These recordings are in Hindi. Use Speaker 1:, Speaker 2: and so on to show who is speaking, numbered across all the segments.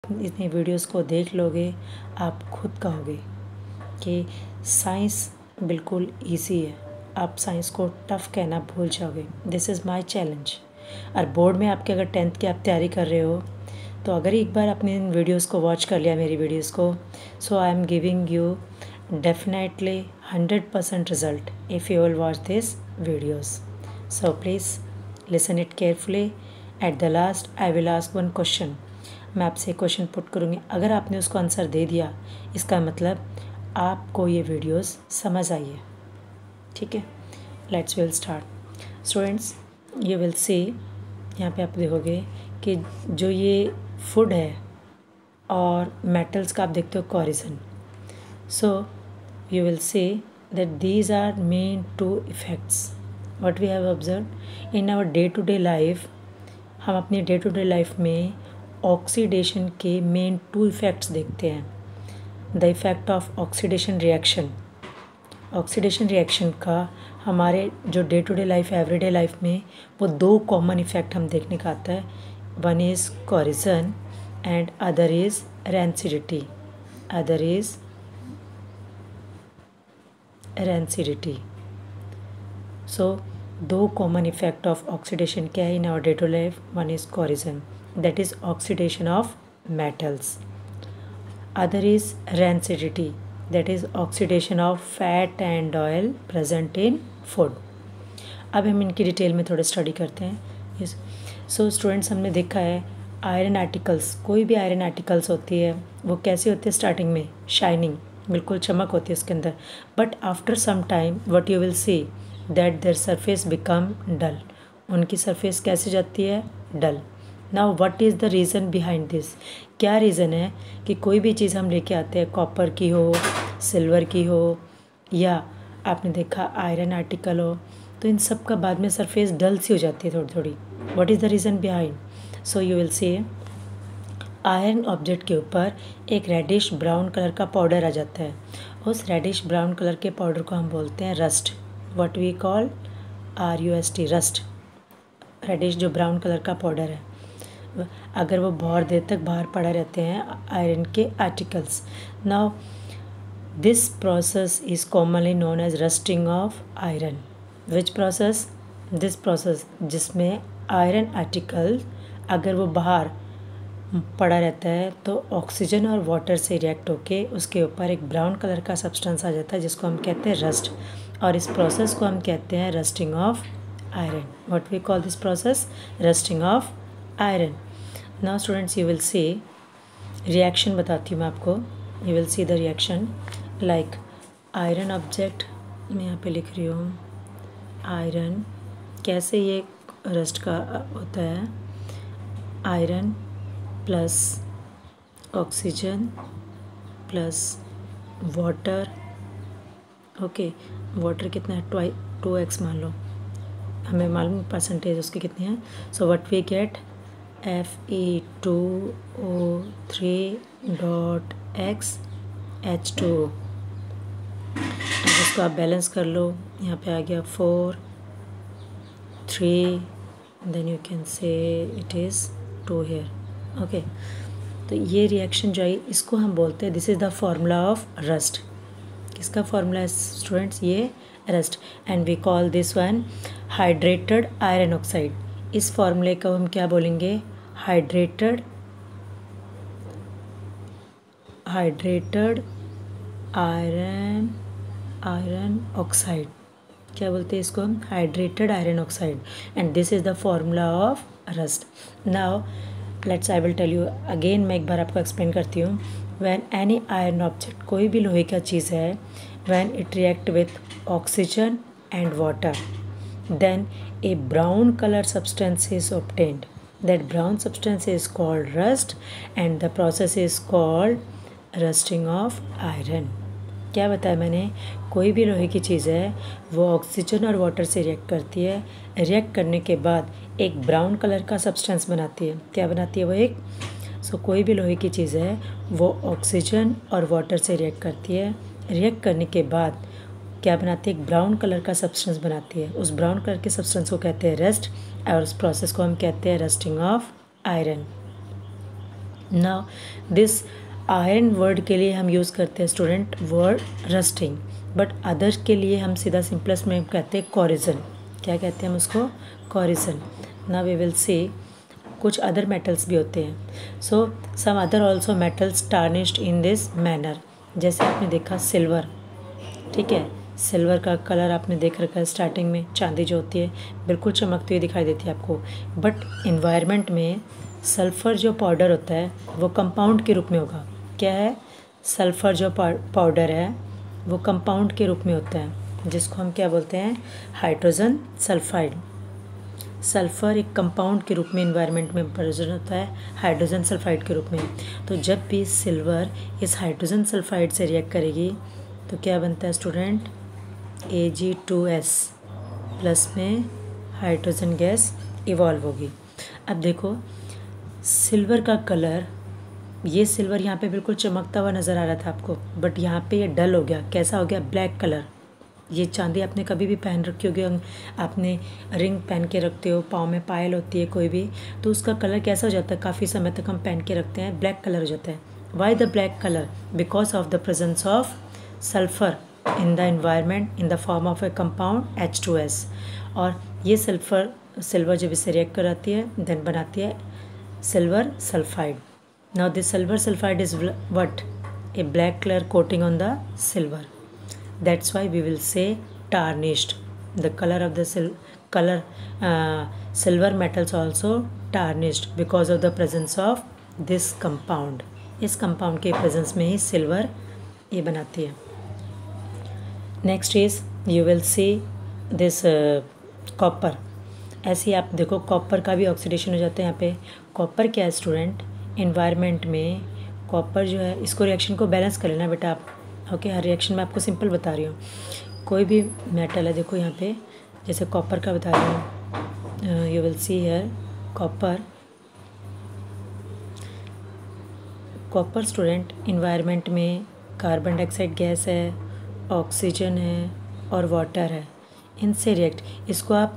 Speaker 1: इतनी वीडियोस को देख लोगे आप खुद कहोगे कि साइंस बिल्कुल इजी है, आप साइंस को टफ़ कहना भूल जाओगे। This is my challenge. और बोर्ड में आपके अगर 10th की आप तैयारी कर रहे हो तो अगर एक बार आपने इन वीडियोस को वॉच कर लिया, मेरी वीडियोस को, so I am giving you definitely 100% result if you will watch these videos. So please listen it carefully. At the last I will ask one question. मैं आपसे क्वेश्चन पुट करूँगी, अगर आपने उसको आंसर दे दिया इसका मतलब आपको ये वीडियोस समझ आई है। ठीक है, लेट्स विल स्टार्ट। स्टूडेंट्स, ये विल सी, यहाँ पे आप देखोगे कि जो ये फूड है और मेटल्स का आप देखते हो corrosion, so you will see that these are main two effects what we have observed in our day to day life। हम अपनी डे टू डे लाइफ में ऑक्सीडेशन के मेन टू इफ़ेक्ट्स देखते हैं। The effect of oxidation reaction, oxidation reaction का हमारे जो day to day life everyday life में वो दो कॉमन इफ़ेक्ट हम देखने का आता है। One is corrosion and other is rancidity, other is rancidity. So दो कॉमन इफेक्ट ऑफ ऑक्सीडेशन क्या है in our day to life? One is corrosion, that is oxidation of metals, other is rancidity, that is oxidation of fat and oil present in food. अब हम इनकी डिटेल में थोड़े स्टडी करते हैं। सो स्टूडेंट्स, हमने देखा है आयरन आर्टिकल्स, कोई भी आयरन आर्टिकल्स होती है वो कैसी होती है? स्टार्टिंग में शाइनिंग, बिल्कुल चमक होती है उसके अंदर, but after some time what you will see that their surface become dull. उनकी सरफेस कैसे जाती है? Dull. Now what is the reason behind this? क्या रीज़न है कि कोई भी चीज़ हम लेके आते हैं, कॉपर की हो, सिल्वर की हो, या आपने देखा आयरन आर्टिकल हो, तो इन सब का बाद में सरफेस डल सी हो जाती है थोड़ी थोड़ी। What is the reason behind? So you will see iron object के ऊपर एक रेडिश ब्राउन कलर का पाउडर आ जाता है। उस रेडिश ब्राउन कलर के पाउडर को हम बोलते हैं rust. What we call RUST, rust. Reddish जो ब्राउन कलर का पाउडर है, अगर वो बहुत देर तक बाहर पड़ा रहते हैं आयरन के articles. Now this process is commonly known as rusting of iron. Which process? This process जिसमें आयरन आर्टिकल अगर वो बाहर पड़ा रहता है तो ऑक्सीजन और वाटर से रिएक्ट होके उसके ऊपर एक ब्राउन कलर का सब्सटेंस आ जाता है जिसको हम कहते हैं रस्ट, और इस प्रोसेस को हम कहते हैं rusting of iron. What we call this process? Rusting of iron. Now students, you will see reaction बताती हूँ मैं आपको। You will see the reaction like iron object, मैं यहाँ पे लिख रही हूँ आयरन, कैसे ये रस्ट का होता है। Iron plus oxygen plus water, okay, water कितना है? 2x मान लो, हमें मालूम परसेंटेज उसकी कितनी है। So what we get Fe2O3.x H2O। अब इसको आप बैलेंस कर लो, यहाँ पे आ गया 4 3, then you can say it is 2 here. Okay, तो ये रिएक्शन जो है इसको हम बोलते हैं, this is the formula of rust. किसका फॉर्मूला है स्टूडेंट्स? ये rust. And we call this one hydrated iron oxide. इस फॉर्मूले को हम क्या बोलेंगे? Hydrated iron oxide. क्या बोलते हैं इसको हम? Hydrated iron oxide. And this is the formula of rust. Now let's I will tell you again, मैं एक बार आपको एक्सप्लेन करती हूँ। व्हेन एनी आयरन ऑब्जेक्ट, कोई भी लोहे का चीज़ है, when it react with oxygen and water, then a brown colour substance is obtained. That brown substance is called rust and the process is called rusting of iron. क्या बताया मैंने? कोई भी लोहे की चीज़ है वो ऑक्सीजन और वाटर से रिएक्ट करती है, रिएक्ट करने के बाद एक ब्राउन कलर का सब्सटेंस बनाती है। क्या बनाती है वो? एक। सो कोई भी लोहे की चीज़ है वो ऑक्सीजन और वाटर से रिएक्ट करती है, रिएक्ट करने के बाद क्या बनाती है? एक ब्राउन कलर का सब्सटेंस बनाती है। उस ब्राउन कलर के सब्सटेंस को कहते हैं रस्ट, और उस प्रोसेस को हम कहते हैं rusting of iron. Now this iron word के लिए हम यूज़ करते हैं student word rusting, but other के लिए हम सीधा सिंपलेस्ट में कहते हैं कॉरिजन। क्या कहते हैं हम उसको? Corrosion. Now we will see कुछ अदर मेटल्स भी होते हैं। So some other also metals tarnished in this manner. जैसे आपने देखा सिल्वर, ठीक है, सिल्वर का कलर आपने देख रखा है स्टार्टिंग में, चांदी जो होती है बिल्कुल चमकती हुई दिखाई देती है आपको, बट इन्वायरमेंट में सल्फ़र जो पाउडर होता है वो कंपाउंड के रूप में होगा। क्या है? सल्फ़र जो पाउडर है वो कंपाउंड के रूप में होता है, जिसको हम क्या बोलते हैं? Hydrogen sulphide. सल्फ़र एक कंपाउंड के रूप में इन्वायरमेंट में प्रेजेंट होता है, हाइड्रोजन सल्फाइड के रूप में। तो जब भी सिल्वर इस हाइड्रोजन सल्फाइड से रिएक्ट करेगी तो क्या बनता है स्टूडेंट? Ag2S प्लस में हाइड्रोजन गैस इवॉल्व होगी। अब देखो सिल्वर का कलर, ये सिल्वर यहाँ पे बिल्कुल चमकता हुआ नज़र आ रहा था आपको, बट यहाँ पे ये डल हो गया। कैसा हो गया? Black colour. ये चांदी आपने कभी भी पहन रखी होगी, आपने रिंग पहन के रखते हो, पाँव में पायल होती है कोई भी, तो उसका कलर कैसा हो जाता है? काफ़ी समय तक हम पहन के रखते हैं, ब्लैक कलर हो जाता है। Why the black colour? Because of the presence of sulphur in the environment in the form of a compound H2S। और ये सिल्वर जब इससे रिएक्ट कराती है देन बनाती है silver sulphide. Now this silver sulphide is what? A black colour coating on the silver. That's why we will say tarnished. The color of the silver metals also tarnished because of the presence of this compound. इस compound के presence में ही silver ये बनाती है। Next is you will see this copper. ऐसे ही आप देखो कॉपर का भी ऑक्सीडेशन हो जाता है यहाँ पे। कॉपर क्या है स्टूडेंट? इन्वायरमेंट में कॉपर जो है, इसको रिएक्शन को बैलेंस कर लेना बेटा आप। ओके, हर रिएक्शन में आपको सिंपल बता रही हूँ। कोई भी मेटल है, देखो यहाँ पे जैसे कॉपर का बता रही हूँ, you will see here copper student environment में कार्बन डाइऑक्साइड गैस है, ऑक्सीजन है और वाटर है, इनसे रिएक्ट। इसको आप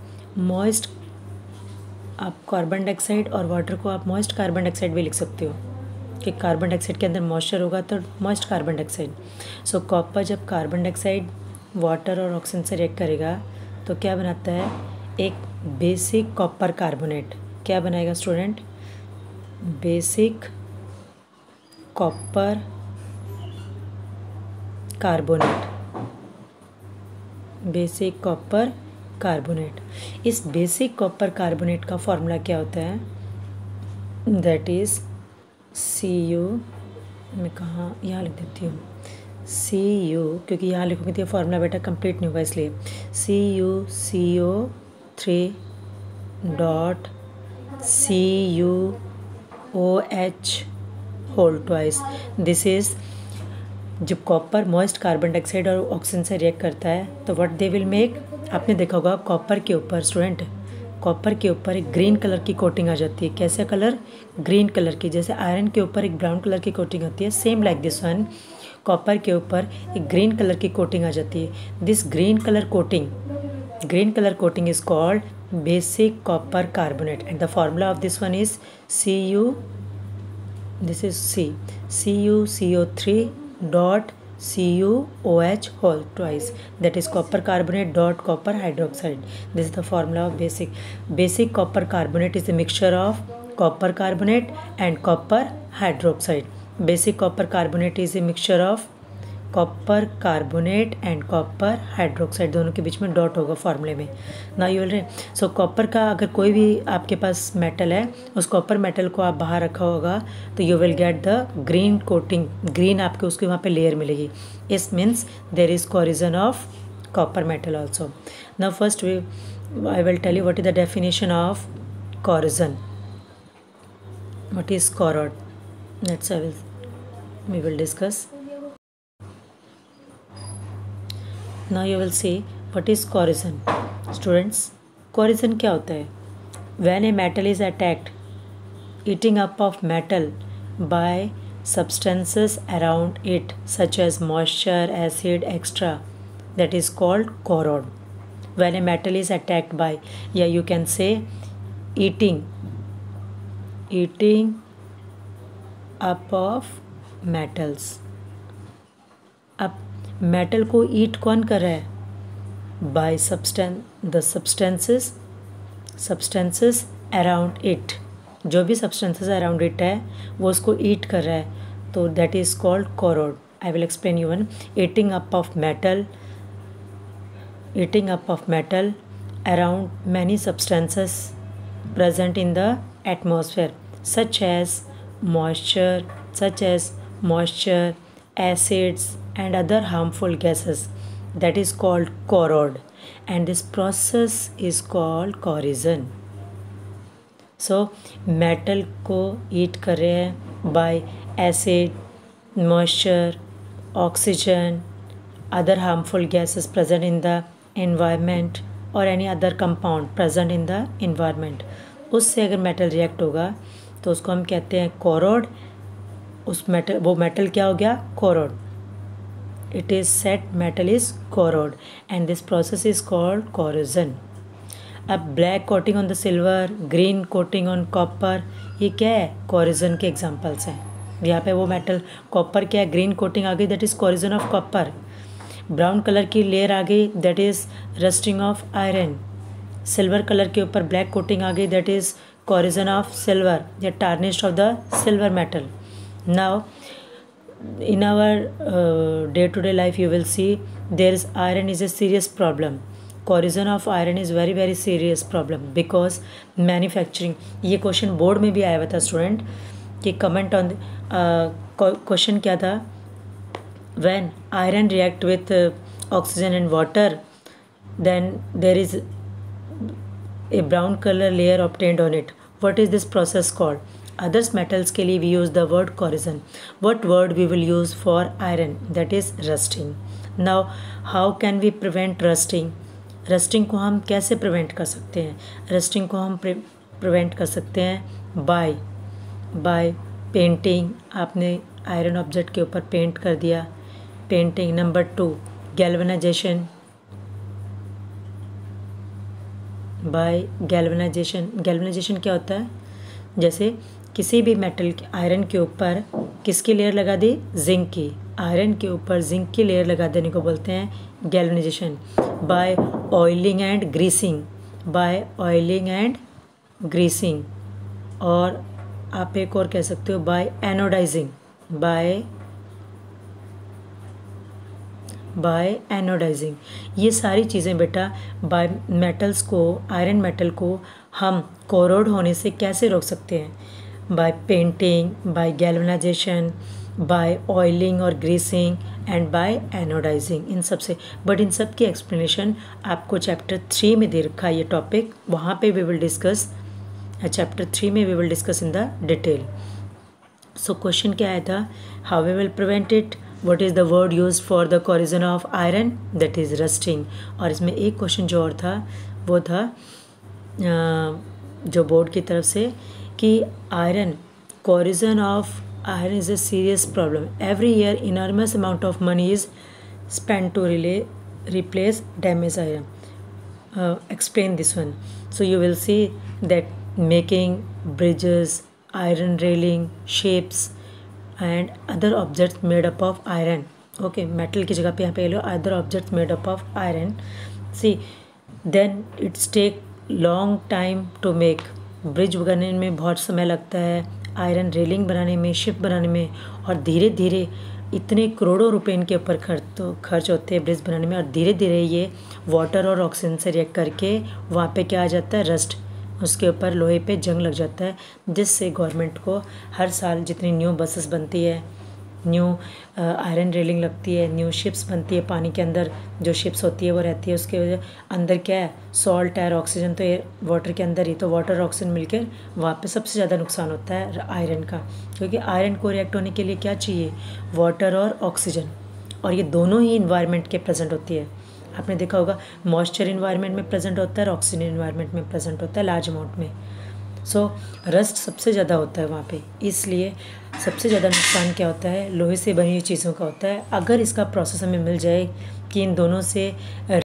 Speaker 1: कार्बन डाइऑक्साइड और वाटर को आप मॉइस्ट कार्बन डाइऑक्साइड भी लिख सकते हो कि कार्बन डाइऑक्साइड के अंदर मॉइस्चर होगा तो moist carbon dioxide. So copper जब कार्बन डाइऑक्साइड, वाटर और ऑक्सीजन से रिएक्ट करेगा तो क्या बनाता है? एक बेसिक कॉपर कार्बोनेट। क्या बनाएगा student? Basic copper carbonate. Basic copper carbonate. इस बेसिक कॉपर कार्बोनेट का फॉर्मूला क्या होता है? दैट इज़ Cu, मैं कहाँ यहाँ लिख देती हूँ Cu, क्योंकि यहाँ लिखोगे तो ये फॉर्मूला बेटा कंप्लीट नहीं होगा, इसलिए CuCO3 dot CuOH whole twice. This is जब कॉपर मॉइस्ट कार्बन डाइऑक्साइड और ऑक्सीजन से रिएक्ट करता है तो व्हाट दे विल मेक? आपने देखा होगा कॉपर के ऊपर स्टूडेंट, कॉपर के ऊपर एक ग्रीन कलर की कोटिंग आ जाती है। कैसे कलर? ग्रीन कलर की। जैसे आयरन के ऊपर एक ब्राउन कलर की कोटिंग होती है, same like this one copper के ऊपर एक ग्रीन कलर की कोटिंग आ जाती है। This green colour coating is called basic copper carbonate and the formula of this one is CuCO3 dot CuOH whole twice, that is copper carbonate dot copper hydroxide. This is the formula of basic copper carbonate is a mixture of copper carbonate and copper hydroxide. Basic copper carbonate is a mixture of copper carbonate and copper hydroxide, दोनों के बीच में डॉट होगा फॉर्मूले में। ना यू विल सो कॉपर का अगर कोई भी आपके पास मेटल है, उस कॉपर मेटल को आप बाहर रखा होगा तो you will get the green coating, green आपके उसके वहाँ पे लेयर मिलेगी। इस means there is corrosion of copper metal also. Now first I will tell you what is the definition of corrosion, what is corrode, that's we will discuss. Now you will see what is corrosion. Students, corrosion क्या होता है? When a metal is attacked, eating up of metal by substances around it such as moisture, acid, etc., that is called corrode. When a metal is attacked by, yeah, you can say eating up of metals. अब मेटल को ईट कौन कर रहा है? By substances around it. जो भी सब्सटेंसेस अराउंड इट है वो उसको ईट कर रहा है, तो that is called corrode. I will explain you one. Eating up of metal around many substances present in the atmosphere, such as moisture, acids, and other harmful gases. That is called corrode, and this process is called corrosion. So metal को eat कर रहे हैं by acid, moisture, oxygen, other harmful gases present in the environment और any other compound present in the environment. उससे अगर मेटल रिएक्ट होगा तो उसको हम कहते हैं कोरोड। वो मेटल क्या हो गया? Corrode. It is set metal is corrode and this process is called corrosion. अब black coating on the silver, green coating on copper, ये क्या है? कोरोजन के एग्जाम्पल्स हैं। यहाँ पे वो मेटल कॉपर क्या है? ग्रीन कोटिंग आ गई, that is corrosion of copper. Brown colour की लेयर आ गई, that is rusting of iron. Silver colour के ऊपर ब्लैक कोटिंग आ गई, that is corrosion of silver या tarnished of the silver metal. Now in our day-to-day life you will see there is iron is a serious problem. Corrosion of iron is very very serious problem because manufacturing। ये क्वेश्चन बोर्ड में भी आया हुआ था स्टूडेंट कि कमेंट ऑन क्वेश्चन क्या था? when iron react with oxygen and water then there is a brown color layer obtained on it. What is this process called? Others metals के लिए we use the word corrosion. What word we will use for iron? That is rusting. Now how can we prevent rusting? Rusting को हम कैसे prevent कर सकते हैं? Rusting को हम prevent कर सकते हैं by painting। आपने आयरन ऑब्जेक्ट के ऊपर पेंट कर दिया, painting. Number 2 galvanization, by galvanization. Galvanization क्या होता है? जैसे किसी भी मेटल के आयरन के ऊपर किसकी लेयर लगा दी? जिंक की। आयरन के ऊपर जिंक की लेयर लगा देने को बोलते हैं galvanization. By oiling and greasing, और आप एक और कह सकते हो बाय एनोडाइजिंग। Bye anodising. ये सारी चीज़ें बेटा बाय मेटल्स को, आयरन मेटल को हम कोरोड होने से कैसे रोक सकते हैं? By painting, by galvanization, by oiling और ग्रीसिंग एंड बाय एनोडाइजिंग। इन सब से, बट इन सब की एक्सप्लेनेशन आपको चैप्टर 3 में दे रखा है ये टॉपिक। वहाँ पे वी विल डिस्कस, चैप्टर 3 में we will discuss in the detail. So question क्या आया था? How we will prevent it? What is the word used for the corrosion of iron? That is rusting। और इसमें एक क्वेश्चन जो और था वो था जो बोर्ड की तरफ से कि iron, corrosion of iron is a serious problem. Every year enormous amount of money is spent to replace damaged iron. Explain this one. So you will see that making bridges, iron railing, ships and other objects made up of iron. Okay, metal की जगह पे यहाँ पे लो other objects made up of iron. See, then it's take long time to make. Bridge बनाने में बहुत समय लगता है, आयरन रेलिंग बनाने में, शिप बनाने में, और धीरे धीरे इतने करोड़ों रुपए इनके ऊपर खर्च होते हैं ब्रिज बनाने में, और धीरे धीरे ये वाटर और ऑक्सीजन से रिएक्ट करके वहाँ पे क्या आ जाता है? रस्ट। उसके ऊपर लोहे पे जंग लग जाता है, जिससे गवर्नमेंट को हर साल जितनी न्यू बसेस बनती है, न्यू आयरन रेलिंग लगती है, न्यू शिप्स बनती है, पानी के अंदर जो शिप्स होती है वो रहती है, उसके अंदर क्या है? सॉल्ट है, ऑक्सीजन तो ये वाटर के अंदर ही, तो वाटर और ऑक्सीजन मिलकर वहाँ पे सबसे ज़्यादा नुकसान होता है आयरन का, क्योंकि आयरन को रिएक्ट होने के लिए क्या चाहिए? वाटर और ऑक्सीजन, और ये दोनों ही इन्वायरमेंट के प्रेजेंट होती है। आपने देखा होगा मॉइस्चर इन्वायरमेंट में प्रेजेंट होता है और ऑक्सीजन इन्वायरमेंट में प्रेजेंट होता है लार्ज अमाउंट में। सो रस्ट सबसे ज़्यादा होता है वहाँ पे, इसलिए सबसे ज़्यादा नुकसान क्या होता है? लोहे से बनी हुई चीज़ों का होता है। अगर इसका प्रोसेस हमें मिल जाए कि इन दोनों से